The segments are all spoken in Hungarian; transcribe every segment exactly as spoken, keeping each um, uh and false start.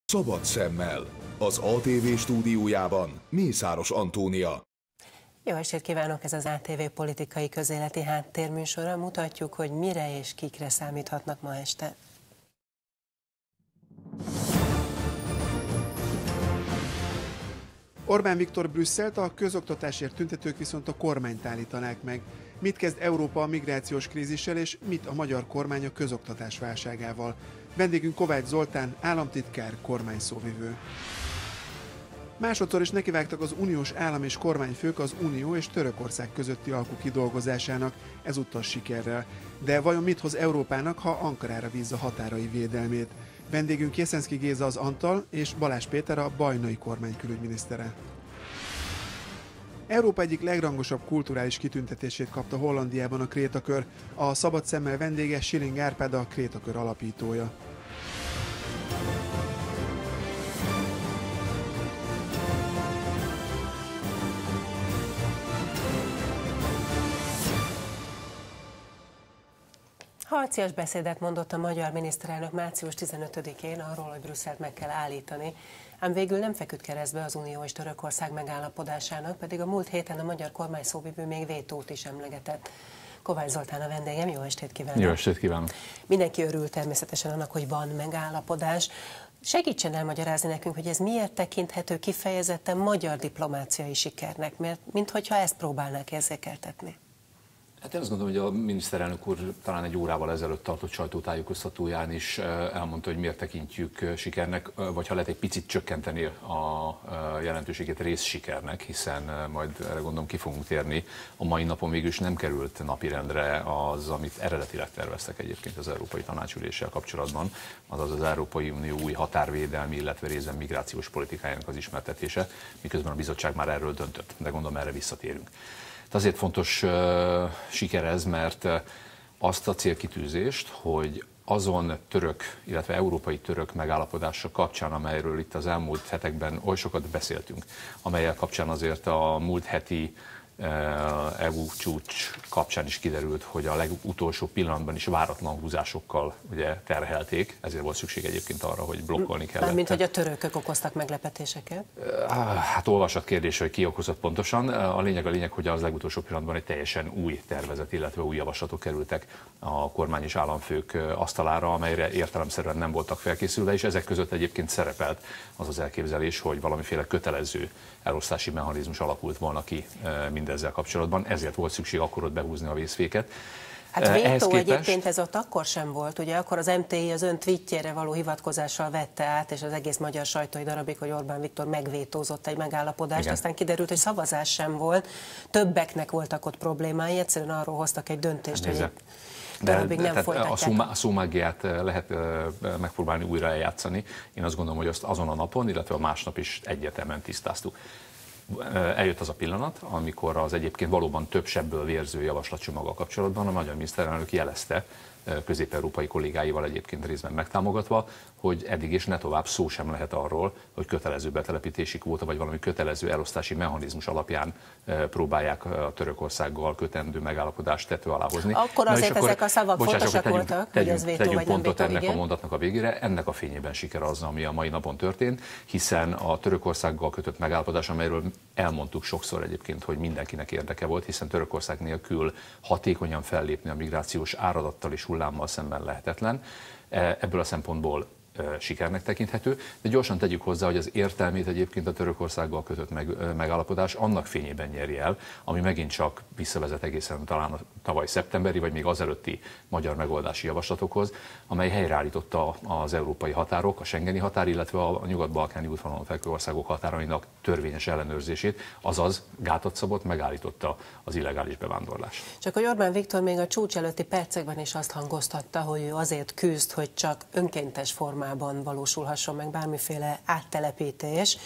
Szabad szemmel. Az á té vé stúdiójában Mészáros Antónia. Jó estét kívánok! Ez az á té vé politikai közéleti háttérműsora. Mutatjuk, hogy mire és kikre számíthatnak ma este. Orbán Viktor Brüsszelt, a közoktatásért tüntetők viszont a kormányt állítanák meg. Mit kezd Európa a migrációs krízissel, és mit a magyar kormány a közoktatás válságával? Vendégünk Kovács Zoltán, államtitkár, kormányszóvivő. Másodszor is nekivágtak az uniós állam és kormányfők az Unió és Törökország közötti alku kidolgozásának, ezúttal sikerrel. De vajon mit hoz Európának, ha Ankarára bízza határai védelmét? Vendégünk Jeszenszky Géza az Antal, és Balázs Péter a bajnai kormány külügyminisztere. Európa egyik legrangosabb kulturális kitüntetését kapta Hollandiában a Krétakör. A Szabad Szemmel vendége Schilling Árpád, a Krétakör alapítója. Harcias beszédet mondott a magyar miniszterelnök március tizenötödikén arról, hogy Brüsszelt meg kell állítani, ám végül nem feküdt keresztbe az Unió és Törökország megállapodásának, pedig a múlt héten a magyar kormányszóvivő még vétót is emlegetett. Kovács Zoltán a vendégem, jó estét kívánok! Jó estét kívánok! Mindenki örül természetesen annak, hogy van megállapodás. Segítsen elmagyarázni nekünk, hogy ez miért tekinthető kifejezetten magyar diplomáciai sikernek, mert minthogyha ezt próbálnák érzékeltetni. Hát én azt gondolom, hogy a miniszterelnök úr talán egy órával ezelőtt tartott sajtótájékoztatóján is elmondta, hogy miért tekintjük sikernek, vagy ha lehet egy picit csökkenteni a jelentőségét részsikernek, hiszen majd erre gondolom ki fogunk térni. A mai napon végül is nem került napirendre az, amit eredetileg terveztek egyébként az Európai Tanácsüléssel kapcsolatban, azaz az Európai Unió új határvédelmi, illetve részben migrációs politikájának az ismertetése, miközben a bizottság már erről döntött, de gondolom erre visszatérünk. Azért fontos uh, siker ez, mert uh, azt a célkitűzést, hogy azon török, illetve európai török megállapodása kapcsán, amelyről itt az elmúlt hetekben oly sokat beszéltünk, amelyel kapcsán azért a múlt heti é u csúcs kapcsán is kiderült, hogy a legutolsó pillanatban is váratlan húzásokkal ugye terhelték, ezért volt szükség egyébként arra, hogy blokkolni kellett. Mint hogy a törökök okoztak meglepetéseket? Hát olvasat kérdés, hogy ki okozott pontosan. A lényeg a lényeg, hogy az legutolsó pillanatban egy teljesen új tervezet, illetve új javaslatok kerültek a kormány és államfők asztalára, amelyre értelemszerűen nem voltak felkészülve, és ezek között egyébként szerepelt az az elképzelés, hogy valamiféle kötelező elosztási mechanizmus alakult volna ki mindezzel kapcsolatban, ezért volt szükség akkor ott behúzni a vészféket. Hát vétó egyébként ez ott akkor sem volt, ugye akkor az em té i az ön tweetjére való hivatkozással vette át, és az egész magyar sajtó egy darabig, hogy Orbán Viktor megvétózott egy megállapodást, igen. Aztán kiderült, hogy szavazás sem volt, többeknek voltak ott problémái, egyszerűen arról hoztak egy döntést, hát, hogy darabig nem folytatják. A szómágiát lehet megpróbálni újra eljátszani. Én azt gondolom, hogy azt azon a napon, illetve a másnap is egyértelműen tisztáztuk. Eljött az a pillanat, amikor az egyébként valóban több sebből vérző javaslatcsomaggal kapcsolatban a magyar miniszterelnök jelezte, közép-európai kollégáival egyébként részben megtámogatva, hogy eddig is ne tovább szó sem lehet arról, hogy kötelező betelepítési kvóta vagy valami kötelező elosztási mechanizmus alapján próbálják a Törökországgal kötendő megállapodást tető alá hozni. Akkor Na azért akkor, ezek a szavak fontosak tegyünk, voltak, tegyünk, hogy ez vétó tegyünk vagy nem pontot vétó, ennek igen. a mondatnak a végére. Ennek a fényében siker az, ami a mai napon történt, hiszen a Törökországgal kötött megállapodás, amelyről elmondtuk sokszor egyébként, hogy mindenkinek érdeke volt, hiszen Törökország nélkül hatékonyan fellépni a migrációs áradattal és hullámmal szemben lehetetlen. Ebből a szempontból sikernek tekinthető, de gyorsan tegyük hozzá, hogy az értelmét egyébként a Törökországgal kötött meg, megállapodás annak fényében nyeri el, ami megint csak visszavezet egészen talán a tavaly szeptemberi, vagy még azelőtti magyar megoldási javaslatokhoz, amely helyreállította az európai határok, a schengeni határ, illetve a nyugat-balkáni útvonalon fekvő országok határainak törvényes ellenőrzését, azaz gátat szabott, megállította az illegális bevándorlást. Csak hogy Orbán Viktor még a csúcs előtti percekben is azt hangoztatta, hogy ő azért küzd, hogy csak önkéntes formában valósulhasson meg bármiféle áttelepítés,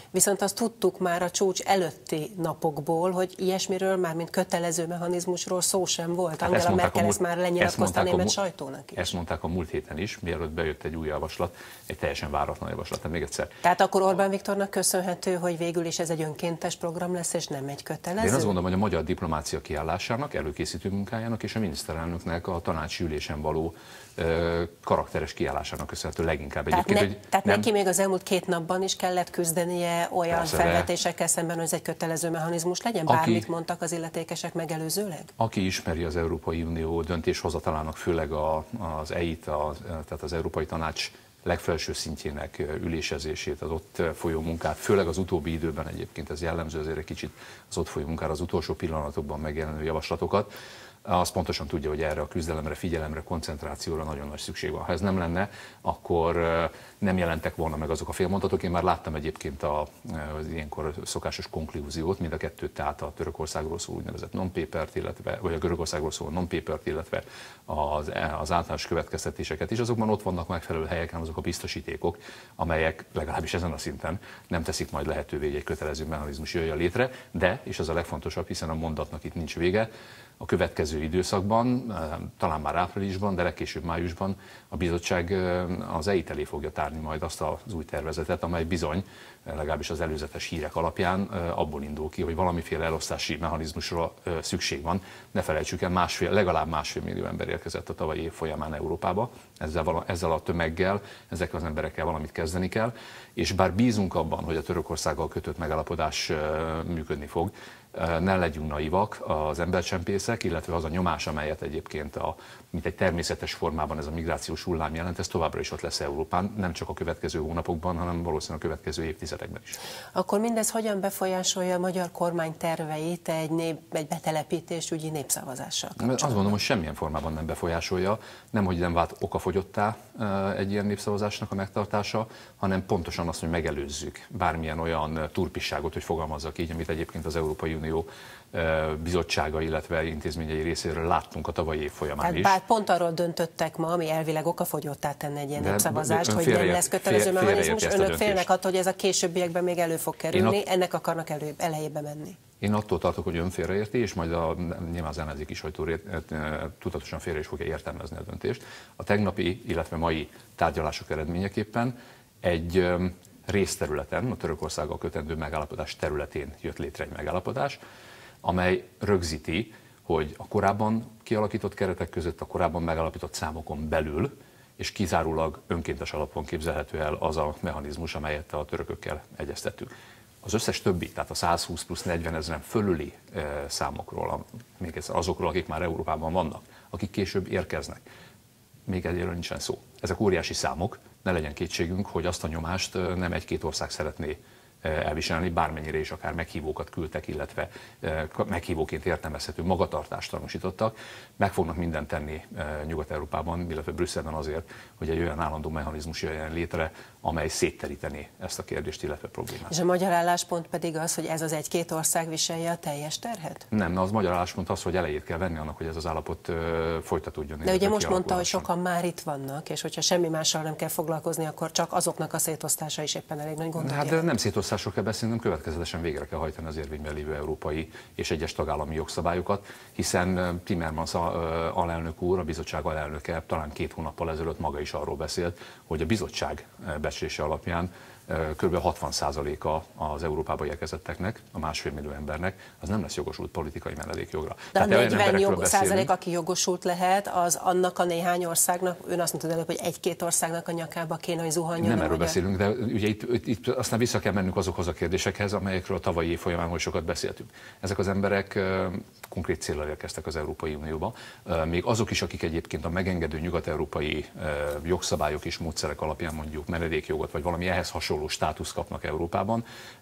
Viszont azt tudtuk már a csúcs előtti napokból, hogy ilyesmiről, már mint kötelező mechanizmusról szó sem volt. Hát Angela Merkel múlt, ezt már lenyilatkozta a német a, sajtónak is. Ezt mondták a múlt héten is, mielőtt bejött egy új javaslat, egy teljesen váratlan javaslat. Tehát még egyszer. Tehát akkor Orbán Viktornak köszönhető, hogy végül is ez egy önkéntes program lesz, és nem egy kötelező? Én azt gondolom, hogy a magyar diplomácia kiállásának, előkészítő munkájának és a miniszterelnöknek a tanácsi ülésen való ö, karakteres kiállásának köszönhető leginkább. Tehát, egyébként, ne, hogy tehát nem, neki még az elmúlt két napban is kellett küzdenie olyan persze, felvetésekkel szemben, hogy ez egy kötelező mechanizmus legyen? Aki, Bármit mondtak az illetékesek megelőzőleg? Aki ismeri az Európai Unió döntéshozatalának, főleg a, az é i té, a, tehát az Európai Tanács legfelső szintjének ülésezését, az ott folyó munkát, főleg az utóbbi időben egyébként ez jellemző azért egy kicsit az ott folyó munkára, az utolsó pillanatokban megjelenő javaslatokat, az pontosan tudja, hogy erre a küzdelemre, figyelemre, koncentrációra nagyon nagy szükség van. Ha ez nem lenne, akkor nem jelentek volna meg azok a félmondatok. Én már láttam egyébként a, az ilyenkor szokásos konklúziót, mind a kettőt, tehát a Törökországról szóló úgynevezett non-papert, illetve, vagy a Görögországról szóló non-papert, illetve az, az általános következtetéseket is. Azokban ott vannak megfelelő helyeken azok a biztosítékok, amelyek legalábbis ezen a szinten nem teszik majd lehetővé, hogy egy kötelező mechanizmus jöjjön létre, de, és ez a legfontosabb, hiszen a mondatnak itt nincs vége, a következő időszakban, talán már áprilisban, de legkésőbb májusban a bizottság az é i té elé fogja tárni majd azt az új tervezetet, amely bizony, legalábbis az előzetes hírek alapján abból indul ki, hogy valamiféle elosztási mechanizmusra szükség van. Ne felejtsük el, másfél, legalább másfél millió ember érkezett a tavalyi év folyamán Európába. Ezzel, ezzel a tömeggel, ezekkel az emberekkel valamit kezdeni kell, és bár bízunk abban, hogy a Törökországgal kötött megállapodás működni fog, ne legyünk naivak, az embercsempészek, illetve az a nyomás, amelyet egyébként a, mint egy természetes formában ez a migrációs hullám jelent, ez továbbra is ott lesz Európán, nem csak a következő hónapokban, hanem valószínűleg a következő évtizedekben is. Akkor mindez hogyan befolyásolja a magyar kormány terveit egy, nép, egy betelepítésügyi népszavazással kapcsolatban? Azt gondolom, hogy semmilyen formában nem befolyásolja, nem hogy nem vált okafogyottá egy ilyen népszavazásnak a megtartása, hanem pontosan azt, hogy megelőzzük bármilyen olyan turpisságot, hogy fogalmazzak így, amit egyébként az Európai Unió bizottsága, illetve intézményei részéről láttunk a tavalyi év folyamán Tehát is. Bár pont arról döntöttek ma, ami elvileg okafogyottá tenne egy ilyen népszavazást, hogy nem lesz kötelező mechanizmus. Önök félnek attól, hogy ez a későbbiekben még elő fog kerülni, at... ennek akarnak elő, elejébe menni. Én attól tartok, hogy ön félreérti, és majd a, nyilván az ellenzéki sajtó tudatosan félre is fogja értelmezni a döntést. A tegnapi, illetve mai tárgyalások eredményeképpen egy részterületen, a Törökországgal kötendő megállapodás területén jött létre egy megállapodás, amely rögzíti, hogy a korábban kialakított keretek között, a korábban megállapított számokon belül, és kizárólag önkéntes alapon képzelhető el az a mechanizmus, amelyet a törökökkel egyeztettük. Az összes többi, tehát a százhúsz plusz negyven ezeren fölüli e, számokról, még egyszer azokról, akik már Európában vannak, akik később érkeznek, még egyről nincsen szó. Ezek óriási számok, ne legyen kétségünk, hogy azt a nyomást nem egy-két ország szeretné elviselni, bármennyire is akár meghívókat küldtek, illetve meghívóként értelmezhető magatartást tanúsítottak, meg fognak mindent tenni Nyugat-Európában, illetve Brüsszelben azért, hogy egy olyan állandó mechanizmus jöjjön létre, amely szétteríteni ezt a kérdést, illetve problémát. És a magyar álláspont pedig az, hogy ez az egy-két ország viselje a teljes terhet? Nem, na az magyar álláspont az, hogy elejét kell venni annak, hogy ez az állapot folytatódjon. De ugye most mondta, hogy sokan már itt vannak, és hogyha semmi mással nem kell foglalkozni, akkor csak azoknak a szétosztása is éppen elég nagy gondot Hát jelent. nem szétosztásról kell beszélni, nem következetesen végre kell hajtani az érvényben lévő európai és egyes tagállami jogszabályokat, hiszen Timmermans alelnök úr, a bizottság alelnöke talán két hónappal ezelőtt maga is arról beszélt, hogy a bizottság becslése alapján kb. hatvan százaléka az Európába érkezetteknek, a másfél millió embernek, az nem lesz jogosult politikai menedékjogra. De a negyven jog, százalék, aki jogosult lehet, az annak a néhány országnak, ön azt mondta előbb, hogy egy-két országnak a nyakába kéne, hogy zuhanjon. Nem erről beszélünk, de ugye itt, itt, itt aztán vissza kell mennünk azokhoz a kérdésekhez, amelyekről a tavalyi év folyamán hogy sokat beszéltünk. Ezek az emberek konkrét céllal érkeztek az Európai Unióba. Még azok is, akik egyébként a megengedő nyugat-európai jogszabályok és módszerek alapján mondjuk menedékjogot, vagy valami ehhez hasonló státusz kapnak Európában.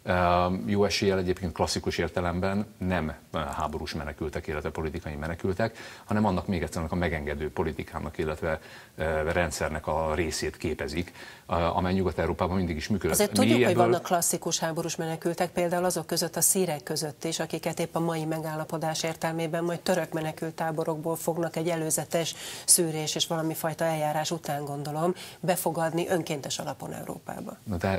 Jó eséllyel egyébként klasszikus értelemben nem háborús menekültek, illetve politikai menekültek, hanem annak még egyszer a megengedő politikának, illetve rendszernek a részét képezik, amely Nyugat-Európában mindig is működött. Azért tudjuk, ebből... hogy vannak klasszikus háborús menekültek, például azok között a szírek között is, akiket épp a mai megállapodás értelmében majd török menekülttáborokból fognak egy előzetes szűrés és valami fajta eljárás után, gondolom, befogadni önkéntes alapon Európába. Na de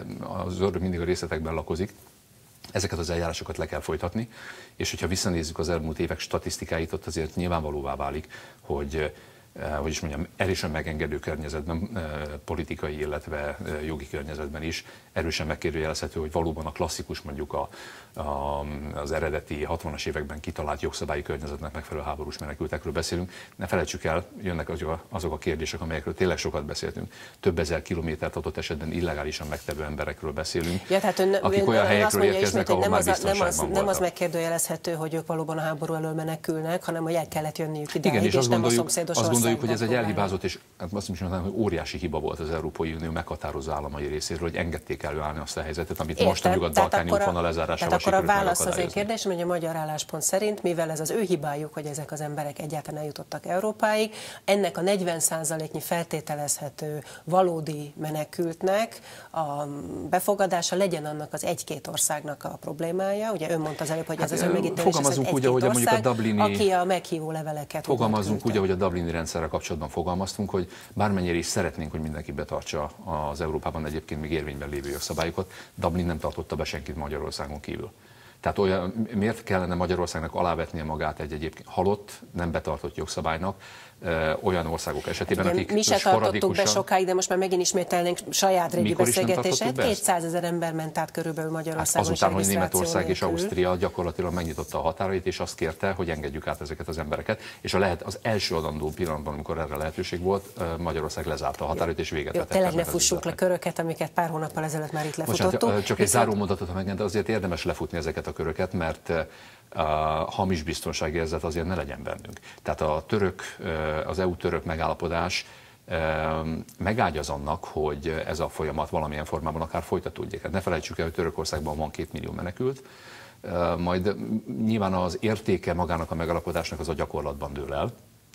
az ördög mindig a részletekben lakozik. Ezeket az eljárásokat le kell folytatni, és hogyha visszanézzük az elmúlt évek statisztikáit, ott azért nyilvánvalóvá válik, hogy hogy is mondjam, erősen megengedő környezetben, politikai, illetve jogi környezetben is erősen megkérdőjelezhető, hogy valóban a klasszikus, mondjuk a, a, az eredeti hatvanas években kitalált jogszabályi környezetnek megfelelő háborús menekültekről beszélünk. Ne felejtsük el, jönnek azok a, azok a kérdések, amelyekről tényleg sokat beszéltünk. Több ezer kilométert adott esetben illegálisan megtevő emberekről beszélünk, ja, tehát ön, akik ön, olyan ön helyekről érkeznek, ahol nem már az, biztonságban nem az, voltak. nem az megkérdőjelezhető, hogy ők valóban a háború elől menekülnek, hanem hogy el kellett jönniük idáig, igen, és, és azt nem gondoljuk, a szomszédos azt gondoljuk, hogy ez egy próbálnak. elhibázott, és azt is mondanám, hogy óriási hiba volt az Európai Unió meghatározó államai részéről, hogy engedték előállni azt a helyzetet, amit most a nyugat-balkáni útvonal lezárásával sikerült megakadályozni. Tehát akkor a válasz az én megakadályozni. kérdésem, hogy a magyar álláspont szerint, mivel ez az ő hibájuk, hogy ezek az emberek egyáltalán eljutottak Európáig, ennek a negyven százaléknyi feltételezhető valódi menekültnek a befogadása legyen annak az egy-két országnak a problémája. Ugye ön mondta az előbb, hogy ez Hát, az önmegítélés, fogalmazunk úgy, ahogy mondjuk a Dublini, aki a meghívó leveleket fogalmazunk úgy, ahogy a Dublini rendszerrel kapcsolatban fogalmaztunk, hogy bármennyire is szeretnénk, hogy mindenki betartsa az Európában egyébként még érvényben lévő jogszabályokat, Dublin nem tartotta be senkit Magyarországon kívül. Tehát olyan, miért kellene Magyarországnak alávetnie magát egy egyébként halott, nem betartott jogszabálynak olyan országok esetében, igen, akik mi se tartottuk be sokáig, de most már megint ismételnénk saját régi beszélgetését. kétszázezer ember ment át körülbelül Magyarországon. Hát azután, hogy Németország és Ausztria gyakorlatilag megnyitotta a határait, és azt kérte, hogy engedjük át ezeket az embereket. És a lehet, az első adandó pillanatban, amikor erre lehetőség volt, Magyarország lezárta a határait, és véget vetett. Tényleg ne fussuk le köröket, amiket pár hónappal ezelőtt már itt lefutottuk. Bocsánat, csak egy záró mondatot, ha megenged, azért érdemes lefutni ezeket a köröket, mert a hamis biztonságérzet azért ne legyen bennünk. Tehát a török, az é u-török megállapodás megágyaz annak, hogy ez a folyamat valamilyen formában akár folytatódjék. Hát ne felejtsük el, hogy Törökországban van két millió menekült, majd nyilván az értéke magának a megállapodásnak az a gyakorlatban dől el.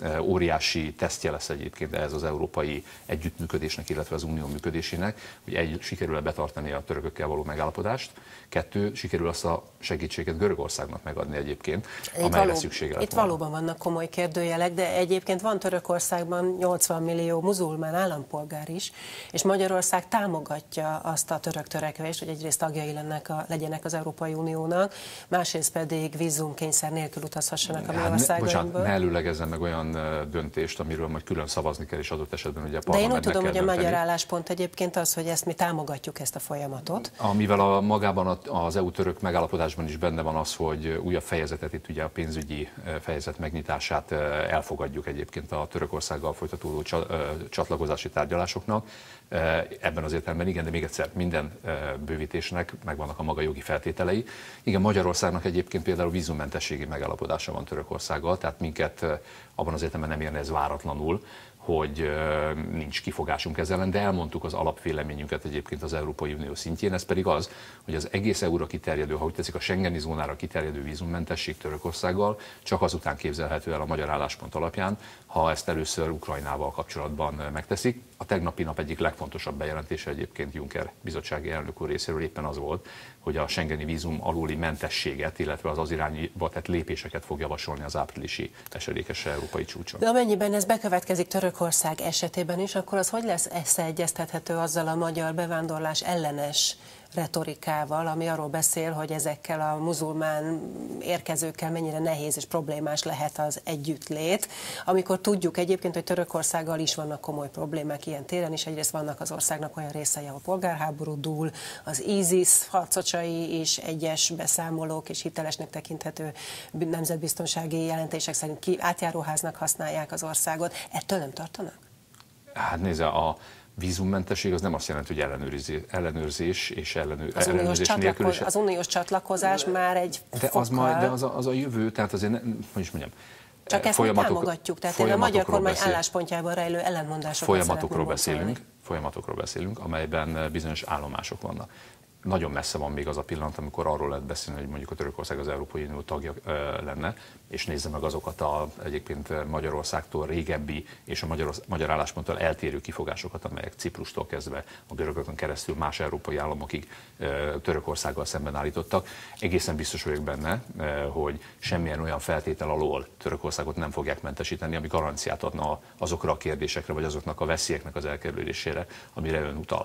Óriási tesztje lesz egyébként ez az európai együttműködésnek, illetve az unió működésének, hogy egy, sikerül-e betartani a törökökkel való megállapodást, kettő, sikerül azt a segítséget Görögországnak megadni egyébként, amelyre való, szüksége lett Itt volna. Valóban vannak komoly kérdőjelek, de egyébként van Törökországban nyolcvan millió muzulmán állampolgár is, és Magyarország támogatja azt a török törekvést, hogy egyrészt tagjai lennek a, legyenek az Európai Uniónak, másrészt pedig vízumkényszer nélkül utazhassanak a mi hát országainkból. Bocsánat, ne előlegezzen meg olyan döntést, amiről majd külön szavazni kell, és adott esetben ugye a De én úgy tudom, hogy a magyar álláspont egyébként az, hogy ezt mi támogatjuk, ezt a folyamatot. Amivel a, magában az é u-török megállapodásban is benne van az, hogy újabb fejezetet, itt ugye a pénzügyi fejezet megnyitását elfogadjuk egyébként a Törökországgal folytatódó csatlakozási tárgyalásoknak. Ebben az értelemben igen, de még egyszer minden bővítésnek megvannak a maga jogi feltételei. Igen, Magyarországnak egyébként például vízummentességi megállapodása van Törökországgal, tehát minket abban az értelemben nem érne ez váratlanul, hogy nincs kifogásunk ezzel ellen, de elmondtuk az alapvéleményünket egyébként az Európai Unió szintjén, ez pedig az, hogy az egész é u-ra kiterjedő, ha úgy tetszik, a Schengeni zónára kiterjedő vízummentesség Törökországgal csak azután képzelhető el a magyar álláspont alapján, ha ezt először Ukrajnával kapcsolatban megteszik. A tegnapi nap egyik legfontosabb bejelentése egyébként Juncker bizottsági elnök úr részéről éppen az volt, hogy a schengeni vízum aluli mentességet, illetve az az irányba tett lépéseket fog javasolni az áprilisi esedékes európai csúcson. De amennyiben ez bekövetkezik Törökország esetében is, akkor az hogy lesz összeegyeztethető azzal a magyar bevándorlás ellenes retorikával, ami arról beszél, hogy ezekkel a muzulmán érkezőkkel mennyire nehéz és problémás lehet az együttlét, amikor tudjuk egyébként, hogy Törökországgal is vannak komoly problémák ilyen téren, és egyrészt vannak az országnak olyan részei, ahol polgárháború dúl, az ISIS harcosai is egyes beszámolók és hitelesnek tekinthető nemzetbiztonsági jelentések szerint ki átjáróháznak használják az országot. Ettől nem tartanak? Hát nézze, a vízummentesség az nem azt jelenti, hogy ellenőrzés, ellenőrzés és ellenőr, az ellenőrzés nélkül. Is... Az uniós csatlakozás már egy de az, majd, de az, a, az a jövő, tehát azért, ne, hogy is mondjam, csak ezt mi támogatjuk, tehát a magyar kormány beszél. álláspontjában rejlő ellentmondásokról Folyamatokról beszélünk, folyamatokról beszélünk, amelyben bizonyos állomások vannak. Nagyon messze van még az a pillanat, amikor arról lehet beszélni, hogy mondjuk a Törökország az Európai Unió tagja ö, lenne, és nézze meg azokat a egyébként Magyarországtól régebbi és a magyar, magyar állásponttal eltérő kifogásokat, amelyek Ciprustól kezdve a görögökön keresztül más európai államokig ö, Törökországgal szemben állítottak. Egészen biztos vagyok benne, ö, hogy semmilyen olyan feltétel alól Törökországot nem fogják mentesíteni, ami garanciát adna azokra a kérdésekre, vagy azoknak a veszélyeknek az elkerülésére, amire ön utal.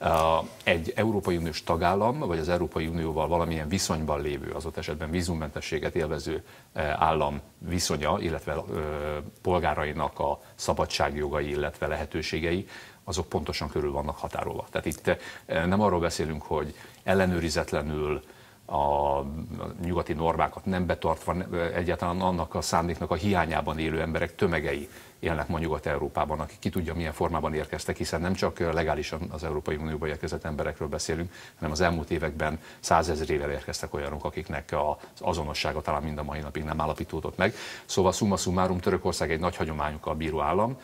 Egy Európai Uniós tagállam, vagy az Európai Unióval valamilyen viszonyban lévő, az ott esetben vízummentességet élvező állam viszonya, illetve polgárainak a szabadságjogai, illetve lehetőségei, azok pontosan körül vannak határolva. Tehát itt nem arról beszélünk, hogy ellenőrizetlenül a nyugati normákat nem betartva, egyáltalán annak a szándéknak a hiányában élő emberek tömegei élnek ma Nyugat-Európában, akik ki tudja milyen formában érkeztek, hiszen nem csak legálisan az Európai Unióba érkezett emberekről beszélünk, hanem az elmúlt években százezrével érkeztek olyanok, akiknek az azonossága talán mind a mai napig nem állapítódott meg. Szóval summa summarum, Törökország egy nagy hagyományokkal bíró állam,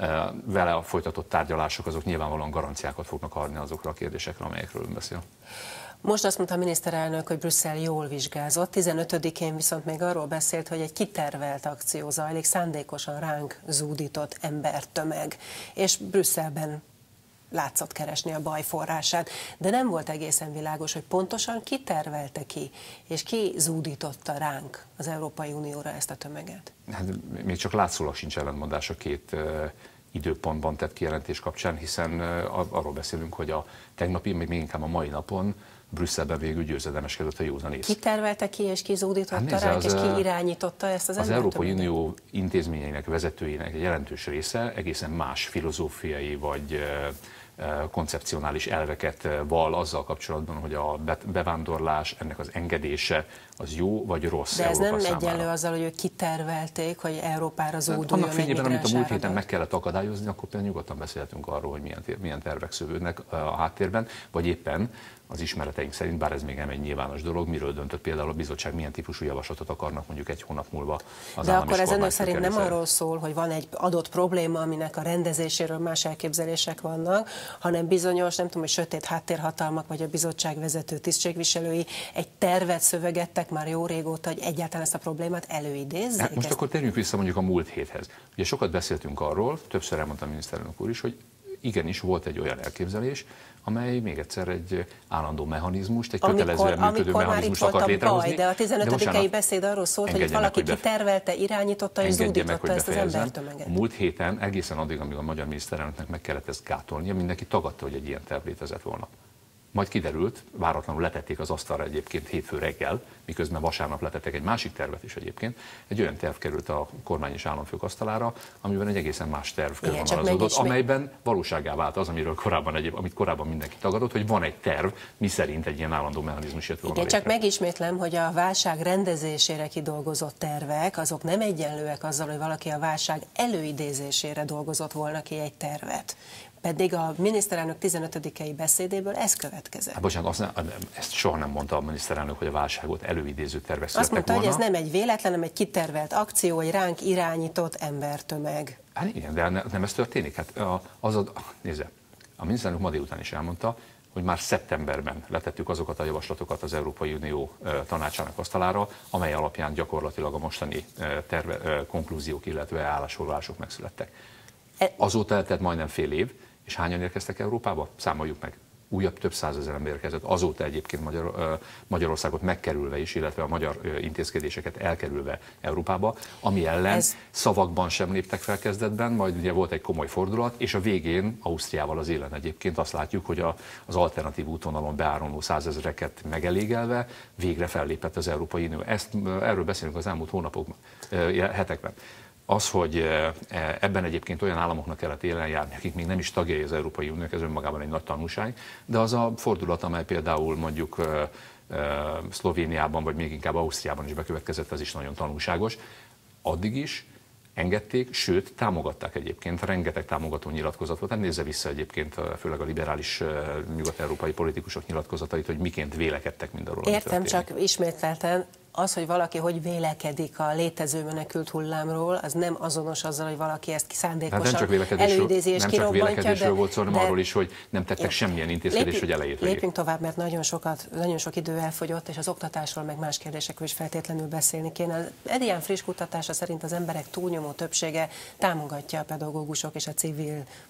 vele a folytatott tárgyalások azok nyilvánvalóan garanciákat fognak adni azokra a kérdésekre, amelyekről ön beszél. Most azt mondta a miniszterelnök, hogy Brüsszel jól vizsgázott, tizenötödikén viszont még arról beszélt, hogy egy kitervelt akció zajlik, szándékosan ránk zúdított embertömeg, és Brüsszelben látszott keresni a baj forrását, de nem volt egészen világos, hogy pontosan ki tervelte ki, és ki zúdította ránk az Európai Unióra ezt a tömeget. Hát még csak látszólag sincs ellentmondás a két időpontban tett kijelentés kapcsán, hiszen arról beszélünk, hogy a tegnapi, még inkább a mai napon Brüsszelben végül győzedelmeskedett a józanész. Ki tervelte ki, és ki zúdította hát nézze, ránk, és ki irányította ezt az Az Európai Unió intézményeinek, vezetőinek egy jelentős része egészen más filozófiai vagy koncepcionális elveket val azzal kapcsolatban, hogy a bevándorlás, ennek az engedése az jó vagy rossz. De ez Európa nem számára. Egyenlő azzal, hogy ők kitervelték, hogy Európára zúduljon. Annak fényében, amit a múlt héten meg kellett akadályozni, akkor például nyugodtan beszélhetünk arról, hogy milyen, milyen tervek szövődnek a háttérben, vagy éppen az ismereteink szerint, bár ez még nem egy nyilvános dolog, miről döntött például a bizottság, milyen típusú javaslatot akarnak mondjuk egy hónap múlva az De akkor ez önök szerint nem részéről. arról szól, hogy van egy adott probléma, aminek a rendezéséről más elképzelések vannak, hanem bizonyos, nem tudom, hogy sötét háttérhatalmak, vagy a bizottság vezető tisztségviselői egy tervet szövegettek már jó régóta, hogy egyáltalán ezt a problémát előidézzék. Hát most ezt... akkor térjünk vissza mondjuk a múlt héthez. Ugye sokat beszéltünk arról, többször elmondta a miniszterelnök úr is, hogy igenis volt egy olyan elképzelés, amely még egyszer egy állandó mechanizmust, egy kötelezően működő mechanizmust akart létrehozni. Baj, de a tizenötödikei beszéd arról szólt, hogy valaki meg, kitervelte, irányította és zúdította ezt az embertömeget. A múlt héten egészen addig, amíg a magyar miniszterelnöknek meg kellett ezt gátolnia, mindenki tagadta, hogy egy ilyen terv létezett volna. Majd kiderült, váratlanul letették az asztalra egyébként hétfő reggel, miközben vasárnap letettek egy másik tervet is egyébként. Egy olyan terv került a kormány és államfők asztalára, amiben egy egészen más terv körvonalazódott, amelyben valóságá vált az, amiről korábban egyéb, amit korábban mindenki tagadott, hogy van egy terv, miszerint egy ilyen állandó mechanizmus jött volna. Igen, csak megismétlem, hogy a válság rendezésére kidolgozott tervek, azok nem egyenlőek azzal, hogy valaki a válság előidézésére dolgozott volna ki egy tervet. Pedig a miniszterelnök tizenötödikei beszédéből ez következett. Hát bocsánat, azt nem, ezt soha nem mondta a miniszterelnök, hogy a válságot előidéző tervek születtek Azt mondta, volna. hogy ez nem egy véletlen, hanem egy kitervelt akció, egy ránk irányított embertömeg. Hát igen, de nem ez történik. Hát az a, nézze, a miniszterelnök ma délután is elmondta, hogy már szeptemberben letettük azokat a javaslatokat az Európai Unió tanácsának asztalára, amely alapján gyakorlatilag a mostani terve, konklúziók, illetve állásfoglalások megszülettek. Azóta eltelt majdnem fél év, és hányan érkeztek Európába? Számoljuk meg. Újabb több százezer ember érkezett. Azóta egyébként Magyar, Magyarországot megkerülve is, illetve a magyar intézkedéseket elkerülve Európába, ami ellen Ez... szavakban sem léptek fel kezdetben, majd ugye volt egy komoly fordulat, és a végén Ausztriával az élen egyébként azt látjuk, hogy a, az alternatív útvonalon beáramló százezreket megelégelve végre fellépett az Európai Unió. Ezt, erről beszélünk az elmúlt hónapokban, hetekben. Az, hogy ebben egyébként olyan államoknak kellett élen járni, akik még nem is tagjai az Európai Uniónak, ez önmagában egy nagy tanulság, de az a fordulat, amely például mondjuk Szlovéniában, vagy még inkább Ausztriában is bekövetkezett, az is nagyon tanulságos. Addig is engedték, sőt, támogatták egyébként, rengeteg támogató nyilatkozat volt. Nem nézze vissza egyébként főleg a liberális nyugat-európai politikusok nyilatkozatait, hogy miként vélekedtek mindarról. Értem, csak ismételten, az, hogy valaki hogy vélekedik a létező menekült hullámról, az nem azonos azzal, hogy valaki ezt szándékosan előidézi és kirobbantja. Nem csak vélekedésről volt szó, hanem arról is, hogy nem tettek semmilyen intézkedés, hogy elejét vegyék. Lépjünk tovább, mert nagyon, sokat, nagyon sok idő elfogyott, és az oktatásról meg más kérdésekről is feltétlenül beszélni kéne. Az Edian friss kutatása szerint az emberek túlnyomó többsége támogatja a pedagógusok és a civil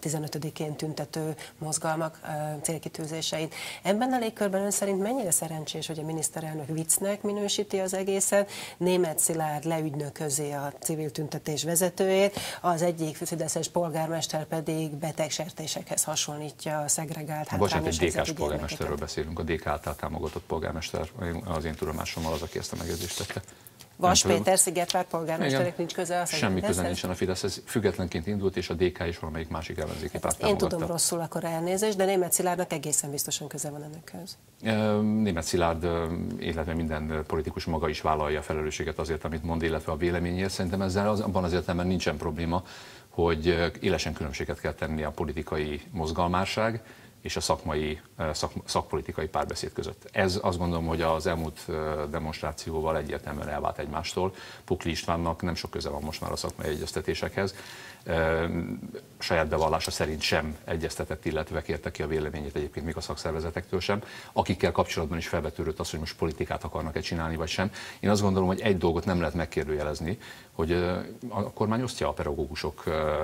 tizenötödikén tüntető mozgalmak célkitűzéseit. Ebben a légkörben ön szerint mennyire szerencsés, hogy a miniszterelnök viccnek minősíti az egészet, Németh Szilárd leügynöközi a civil tüntetés vezetőjét, az egyik fideszes polgármester pedig betegsértésekhez hasonlítja a szegregált hátrányos Bocsánat, egy dé ká-s helyzetű polgármesterről beszélünk, a dé ká által támogatott polgármester, az én tudomásommal az, aki ezt a megjegyzést tette. Vas Péter Szigetvár polgármesternek nincs köze a Semmi köze nincsen a Fidesz, ez függetlenként indult, és a dé ká is valamelyik másik ellenzéki párt támogatta. Én tudom rosszul, akkor elnézést, de Németh Szilárdnak egészen biztosan köze van önökhöz. Németh Szilárd, illetve minden politikus maga is vállalja a felelősséget azért, amit mond, illetve a véleményért. Szerintem ezzel az, abban az értelemben nincsen probléma, hogy élesen különbséget kell tenni a politikai mozgalmárság és a szakmai, szak, szakpolitikai párbeszéd között. Ez azt gondolom, hogy az elmúlt demonstrációval egyértelműen elvált egymástól. Pukli Istvánnak nem sok köze van most már a szakmai egyeztetésekhez. Saját bevallása szerint sem egyeztetett, illetve kérte ki a véleményét egyébként még a szakszervezetektől sem, akikkel kapcsolatban is felvetődött az, hogy most politikát akarnak-e csinálni, vagy sem. Én azt gondolom, hogy egy dolgot nem lehet megkérdőjelezni, hogy a kormány osztja a pedagógusok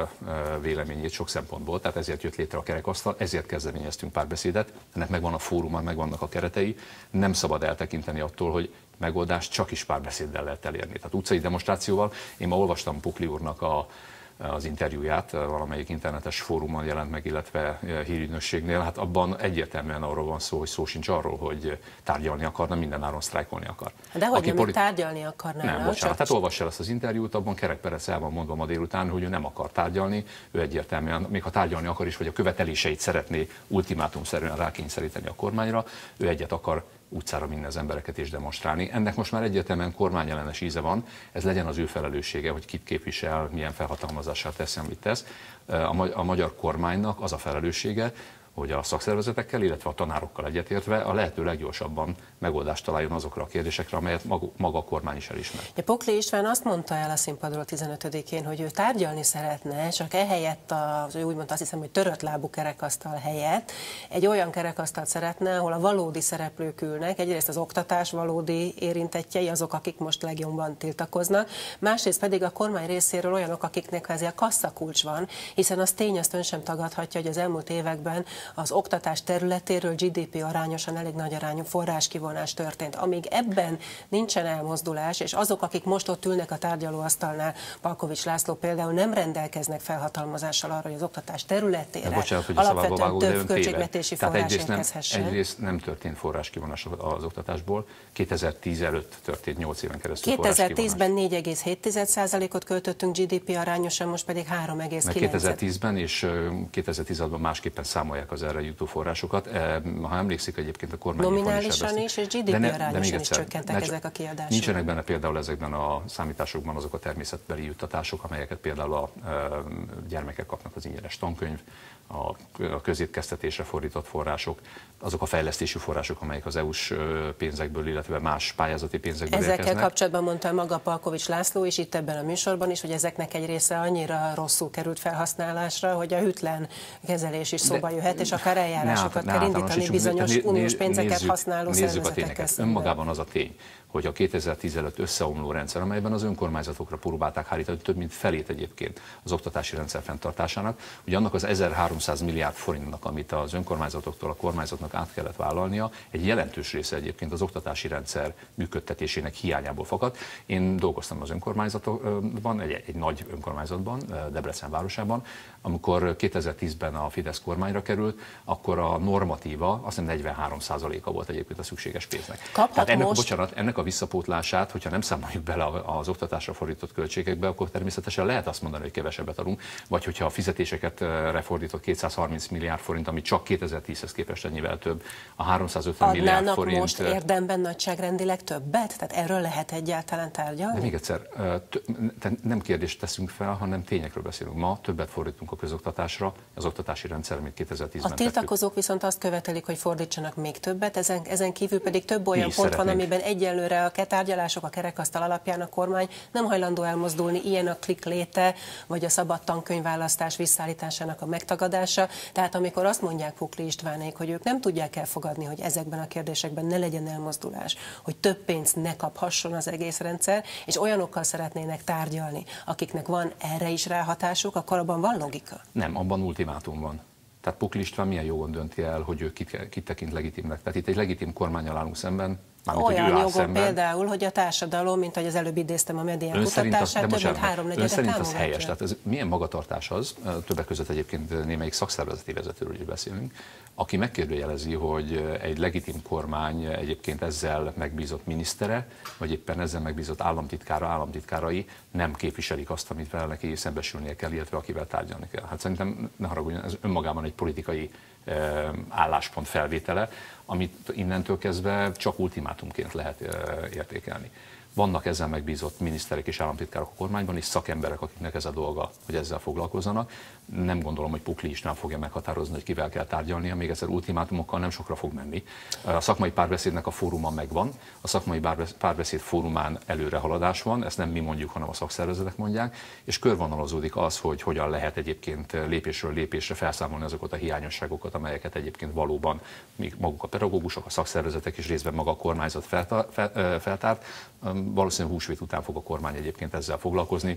véleményét sok szempontból, tehát ezért jött létre a kerekasztal, ezért kezdeményeztünk párbeszédet, ennek megvan a fóruma, megvannak a keretei, nem szabad eltekinteni attól, hogy megoldást csak is párbeszéddel lehet elérni. Tehát utcai demonstrációval, én ma olvastam Pukli úrnak a az interjúját, valamelyik internetes fórumon jelent meg, illetve hírügynökségnél, hát abban egyértelműen arról van szó, hogy szó sincs arról, hogy tárgyalni akarna, mindenáron sztrájkolni akar. De hogy nem, politi... tárgyalni akarnának? Nem, bocsánat, csak... tehát olvass el ezt az interjút, abban Kerek Perec el van mondva ma délután, hogy ő nem akar tárgyalni, ő egyértelműen, még ha tárgyalni akar is, vagy a követeléseit szeretné ultimátumszerűen rákényszeríteni a kormányra, ő egyet akar utcára vinni az embereket és demonstrálni. Ennek most már egyértelműen kormányellenes íze van, ez legyen az ő felelőssége, hogy kit képvisel, milyen felhatalmazással teszi, amit tesz. A magyar kormánynak az a felelőssége, hogy a szakszervezetekkel, illetve a tanárokkal egyetértve a lehető leggyorsabban megoldást találjon azokra a kérdésekre, amelyet maga a kormány is elismer. Pokli István azt mondta el a színpadról tizenötödikén, hogy ő tárgyalni szeretne, csak ehelyett az, ő úgymond azt hiszem, hogy törött lábú kerekasztal helyett egy olyan kerekasztalt szeretne, ahol a valódi szereplők ülnek, egyrészt az oktatás valódi érintettjei, azok, akik most legjobban tiltakoznak, másrészt pedig a kormány részéről olyanok, akiknek a kasszakulcs van, hiszen az tény, azt ön sem tagadhatja, hogy az elmúlt években az oktatás területéről gé dé pé arányosan elég nagy arányú forráskivonás történt. Amíg ebben nincsen elmozdulás, és azok, akik most ott ülnek a tárgyalóasztalnál, Palkovics László például nem rendelkeznek felhatalmazással arra, hogy az oktatás területére bocsánat, hogy alapvetően több költségvetési forrás érkezhessen. Egyrészt nem történt forráskivonás az oktatásból, kétezer-tíz előtt történt nyolc éven keresztül kétezer-tízben négy egész hét százalékot költöttünk gé dé pé arányosan, most pedig három egész kilenc. kétezer-tízben és kétezer-tizenhatban másképpen számolják az erre jutó forrásokat. Ha emlékszik, egyébként a kormány nominálisan is, és gé dé pé arányosan is csökkentek ezek a kiadások. Nincsenek benne például ezekben a számításokban azok a természetbeli juttatások, amelyeket például a gyermekek kapnak, az ingyenes tankönyv, a közétkeztetésre fordított források, azok a fejlesztési források, amelyek az é u-s pénzekből, illetve más pályázati pénzekből Ezekkel érkeznek. kapcsolatban mondta maga Palkovics László is itt ebben a műsorban is, hogy ezeknek egy része annyira rosszul került felhasználásra, hogy a hűtlen kezelés is szóba jöhet, és akár eljárásokat kell indítani bizonyos uniós pénzeket használó szervezetekkel. Önmagában az a tény, hogy a kétezer-tíz előtt összeomló rendszer, amelyben az önkormányzatokra próbálták hárítani több mint felét egyébként az oktatási rendszer fenntartásának, hogy annak az ezerháromszáz milliárd forintnak, amit az önkormányzatoktól a kormányzatnak át kellett vállalnia, egy jelentős része egyébként az oktatási rendszer működtetésének hiányából fakad. Én dolgoztam az önkormányzatban, egy, egy nagy önkormányzatban, Debrecen városában, amikor kétezer-tízben a Fidesz kormányra került, akkor a normatíva azt hiszem negyvenhárom százaléka volt egyébként a szükséges pénznek. Tehát ennek, most... bocsánat, ennek a visszapótlását, hogyha nem számoljuk bele az oktatásra fordított költségekbe, akkor természetesen lehet azt mondani, hogy kevesebbet adunk, vagy hogyha a fizetéseket refordított kétszázharminc milliárd forint, ami csak kétezer-tízhez képest ennyivel több, a háromszázötven milliárd forint. Most érdemben nagyságrendileg többet? Tehát erről lehet egyáltalán tárgyalni? De még egyszer, nem kérdést teszünk fel, hanem tényekről beszélünk. Ma többet fordítunk a közoktatásra, az oktatási rendszer, amit kétezer-tízben vízben A tiltakozók viszont azt követelik, hogy fordítsanak még többet, ezen, ezen kívül pedig több olyan pont szeretnénk. van, amiben egyelőre a tárgyalások a kerekasztal alapján a kormány nem hajlandó elmozdulni, ilyen a klik léte, vagy a szabad tankönyvválasztás visszaállításának a megtagadása. Tehát amikor azt mondják Pukli Istvánék, hogy ők nem tudják elfogadni, hogy ezekben a kérdésekben ne legyen elmozdulás, hogy több pénzt ne kaphasson az egész rendszer, és olyanokkal szeretnének tárgyalni, akiknek van erre is ráhatásuk, akkor abban van logika? Nem, abban ultimátum van. Tehát Pukli István milyen jogon dönti el, hogy ő kit, kit tekint legitimnek. Tehát itt egy legitim kormánnyal állunk szemben. Mármint, olyan jogon szemben. Például, hogy a társadalom, mint ahogy az előbb idéztem a medián ön kutatását, több mint három háromnegyede szerint az támogatja. helyes. Tehát ez milyen magatartás az, többek között egyébként némelyik szakszervezeti vezetőről is beszélünk, aki megkérdőjelezi, hogy egy legitim kormány egyébként ezzel megbízott minisztere, vagy éppen ezzel megbízott államtitkára, államtitkárai nem képviselik azt, amit vele neki szembesülnie kell, illetve akivel tárgyalni kell. Hát szerintem, ne haragudjon, ez önmagában egy politikai álláspont felvétele, amit innentől kezdve csak ultimátumként lehet értékelni. Vannak ezzel megbízott miniszterek és államtitkárok a kormányban, és szakemberek, akiknek ez a dolga, hogy ezzel foglalkozzanak. Nem gondolom, hogy Pukli István fogja meghatározni, hogy kivel kell tárgyalnia, még egyszer ultimátumokkal nem sokra fog menni. A szakmai párbeszédnek a fóruma megvan, a szakmai párbeszéd fórumán előrehaladás van, ezt nem mi mondjuk, hanem a szakszervezetek mondják, és körvonalazódik az, hogy hogyan lehet egyébként lépésről lépésre felszámolni azokat a hiányosságokat, amelyeket egyébként valóban még maguk a pedagógusok, a szakszervezetek és részben maga a kormányzat feltárt. Valószínűleg húsvét után fog a kormány egyébként ezzel foglalkozni,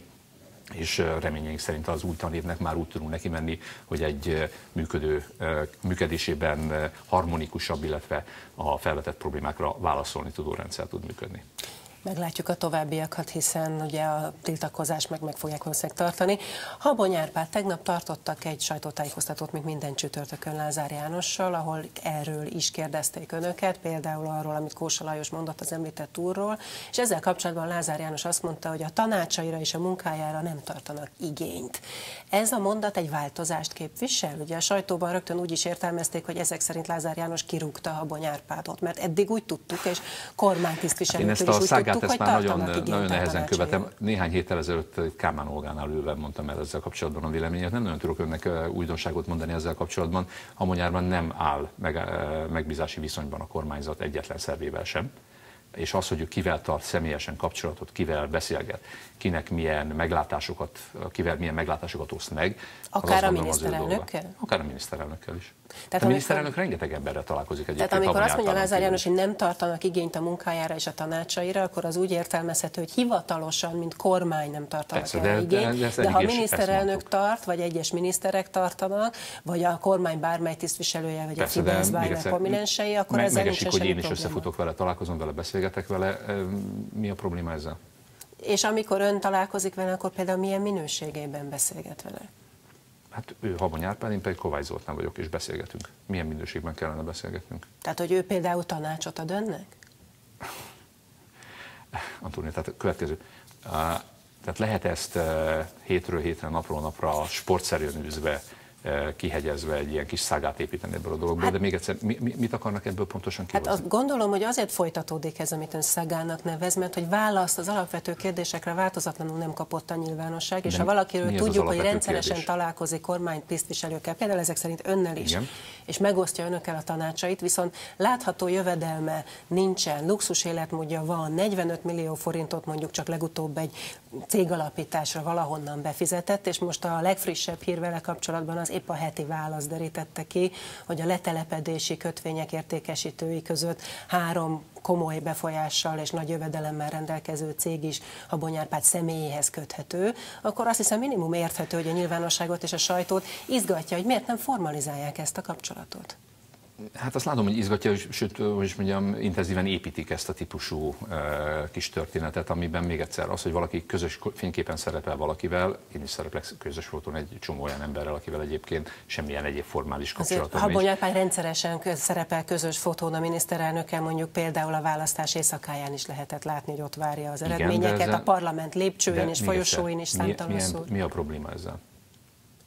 és reményeink szerint az új tanévnek már úgy tudunk neki menni, hogy egy működő, működésében harmonikusabb, illetve a felvetett problémákra válaszolni tudó rendszer tud működni. Meglátjuk a továbbiakat, hiszen ugye a tiltakozást meg meg fogják valószínűleg tartani. Habony Árpád tegnap tartottak egy sajtótájékoztatót, mint minden csütörtökön Lázár Jánossal, ahol erről is kérdezték önöket, például arról, amit Kósa Lajos mondott az említett túrról, és ezzel kapcsolatban Lázár János azt mondta, hogy a tanácsaira és a munkájára nem tartanak igényt. Ez a mondat egy változást képvisel? Ugye a sajtóban rögtön úgy is értelmezték, hogy ezek szerint Lázár János kirúgta Habony Árpádot, mert eddig úgy tudtuk, és kormánytisztviselőktől is úgy tudtuk, Hát ezt már nagyon, nagyon nehezen követem. Néhány Néhány héttel ezelőtt Kálmán Olgánál ülve mondtam el ezzel kapcsolatban a véleményet. Nem nagyon tudok önnek újdonságot mondani ezzel kapcsolatban. Habony Árpád nem áll meg, megbízási viszonyban a kormányzat egyetlen szervével sem. És az, hogy ő kivel tart személyesen kapcsolatot, kivel beszélget, kinek milyen meglátásokat, kivel milyen meglátásokat oszt meg. Akár a miniszterelnökkel? Akár a miniszterelnökkel is. Tehát a miniszterelnök amikor, rengeteg emberre találkozik egyébként. Tehát amikor azt mondja Lázár János, hogy nem tartanak igényt a munkájára és a tanácsaira, akkor az úgy értelmezhető, hogy hivatalosan, mint kormány nem tartanak Persze, erre de, igényt, de, de, de ha a miniszterelnök tart, vagy egyes miniszterek tartanak, vagy a kormány bármely tisztviselője, vagy Persze, a Fidesz bármely prominensei, akkor meg, ezzel megesik, nincsen hogy én is probléma. összefutok vele, találkozom vele, beszélgetek vele. Mi a probléma ezzel? És amikor ön találkozik vele, akkor például milyen minőségében beszélget vele? Hát ő Habony Árpád, én pedig Kovács Zoltán vagyok, és beszélgetünk. Milyen minőségben kellene beszélgetnünk? Tehát, hogy ő például tanácsot ad önnek? Antónia, tehát a következő. Tehát lehet ezt hétről hétre, napról napra sportszerűen űzve, kihegyezve egy ilyen kis szágát építeni ebből a dologból, hát, de még egyszer, mi, mi, mit akarnak ebből pontosan kihozni? Hát azt gondolom, hogy azért folytatódik ez, amit ön szágának nevez, mert hogy választ az alapvető kérdésekre változatlanul nem kapott a nyilvánosság, de és ha valakiről tudjuk, hogy rendszeresen kérdés? találkozik kormánytisztviselőkkel, például ezek szerint önnel is, igen, és megosztja önökkel a tanácsait, viszont látható jövedelme nincsen, luxus életmódja van, negyvenöt millió forintot mondjuk csak legutóbb egy cégalapításra valahonnan befizetett, és most a legfrissebb hír vele kapcsolatban az épp a heti válasz derítette ki, hogy a letelepedési kötvények értékesítői között három komoly befolyással és nagy jövedelemmel rendelkező cég is Habony Árpád személyéhez köthető, akkor azt hiszem minimum érthető, hogy a nyilvánosságot és a sajtót izgatja, hogy miért nem formalizálják ezt a kapcsolatot. Hát azt látom, hogy izgatja, sőt, hogy is mondjam, intenzíven építik ezt a típusú uh, kis történetet, amiben még egyszer az, hogy valaki közös fényképen szerepel valakivel, én is szereplek közös fotón egy csomó olyan emberrel, akivel egyébként semmilyen egyéb formális kapcsolatom nincs. Habony Árpád rendszeresen szerepel közös fotón a miniszterelnökkel, mondjuk például a választás éjszakáján is lehetett látni, hogy ott várja az eredményeket, igen, ezzel, a parlament lépcsőin és folyosóin is számtalanszor. Mi a probléma ezzel?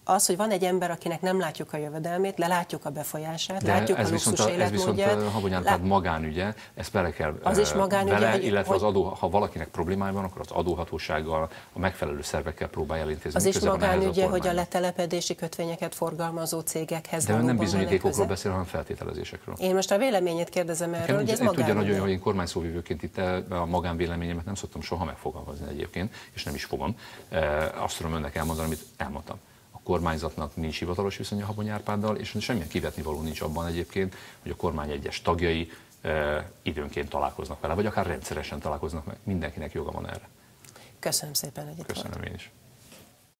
az, hogy van egy ember, akinek nem látjuk a jövedelmét, de látjuk a befolyását, de látjuk a luxus életmódját. Ez viszont Habony Árpád magánügye, ezt bele kell az is magánügye, vele, hogy, illetve hogy, az adó, ha valakinek problémája van, akkor az adóhatósággal, a megfelelő szervekkel próbálja elintézni. Az is magánügye, hogy a letelepedési kötvényeket forgalmazó cégekhez de ön nem bizonyítékokról beszél, hanem feltételezésekről. Én most a véleményét kérdezem erről, hogy ez magánügye. Tudja nagyon, hogy én kormányszóvivőként itt a magánvéleményemet nem szoktam soha megfogalmazni egyébként, és nem is fogom. Azt tudom önnek elmondani, amit elmondtam. A kormányzatnak nincs hivatalos viszonya Habony Árpáddal, és semmilyen kivetnivaló nincs abban egyébként, hogy a kormány egyes tagjai e, időnként találkoznak vele, vagy akár rendszeresen találkoznak meg. Mindenkinek joga van erre. Köszönöm szépen, hogy itt Köszönöm én is.